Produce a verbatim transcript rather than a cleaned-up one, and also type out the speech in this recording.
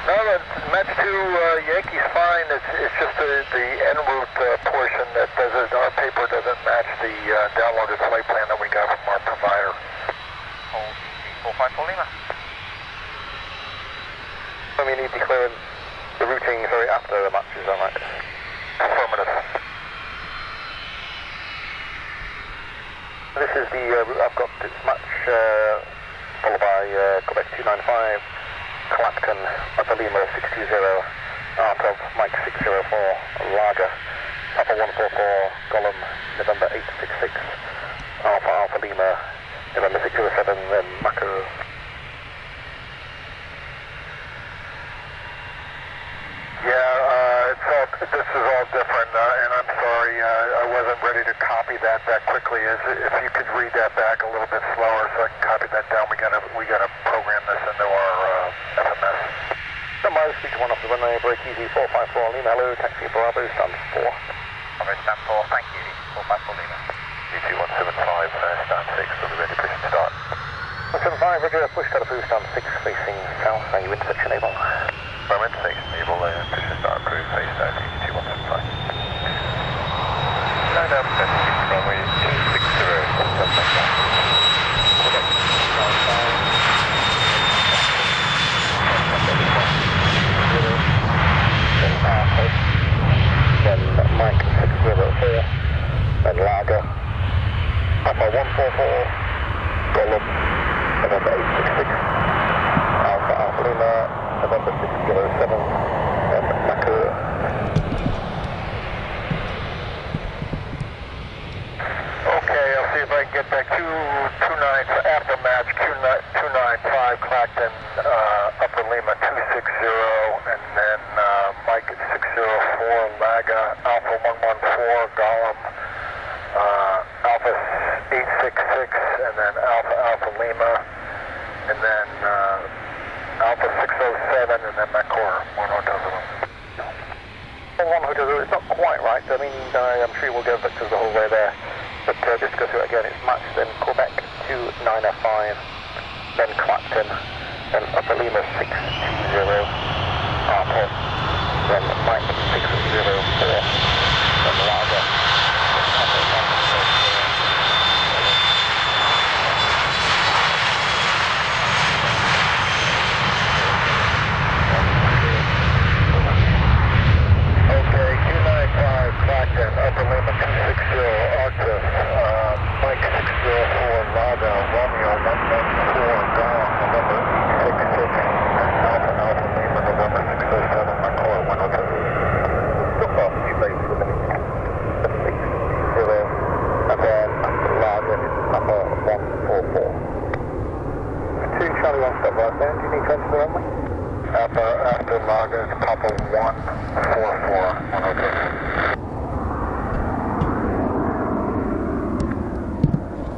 No, the match two uh, Yankee's fine. It's, it's just the, the en route uh, portion that doesn't, our paper doesn't match the uh, downloaded flight plan that we got from our provider. Hold four five four Lima. I mean, you declared the routing sorry, after the match, is that right? Affirmative. This is the uh, route I've got. It's match uh, followed by uh, Quebec two nine five, Clapton, Upper Lima six two zero, out of Mike six zero four, Lager, Papa one four four, Gollum, November eight six six, Alpha Alpha Lima, November six zero seven, then Mako. Yeah, uh, it's all, this is all different, uh, and I'm sorry, uh, I wasn't ready to copy that that quickly. Is if you could read that back a little bit slower, so I can copy that down. We gotta we gotta program this into our uh, F M S. Number speak to one off the runway, break easy four five four Lima. Hello, taxi Bravo, stand four. Bravo, stand four. Thank you. four five four Lima. D two one seven five, uh, stand six. We'll be ready to push and start. one seven five, Roger. Push to the food, stand six, facing south. Are you intersection able? From intersection able, uh, push and start. Approved. Face uh, D two one seven five. Nine up, runway two six zero. Quebec nine five. Then Alpha, then Mike six zero four, then Lager, Papa one four four, Gollum, November eight six six, Alpha Alpha Lima, November six zero seven, then Mako. Okay, I'll see if I can get back two two nine after match two nine five Clacton, uh, Upper Lima two six zero, and then uh, Mike six zero four Laga, Alpha one one four Gollum, uh, Alpha eight six six, and then Alpha Alpha Lima, and then uh, Alpha six oh seven, and then Macor one Hotel Zulu. One Hotel Zulu, it's not quite right. I mean, uh, I'm sure we'll go vectors the whole way there. But uh, just go through it again, it's match, then Quebec two nine five, then Clapton, then Upper Lima six two zero, Alpha, then Mike six zero four, then Lager, then Papa one zero zero. Okay, two nine five Clacton, Upper Lima two six zero, Arctis, uh, Mike six zero four Laga, Romeo one one four Gollum, November eight six six, and Alpha Alpha Lima, November six oh seven, Macor one oh two. So far, few places with the six zero, and then Lager is Papa one four four. Two Charlie one stop right there, do you need transfer only? After, after Laga is Papa one four four, one oh two.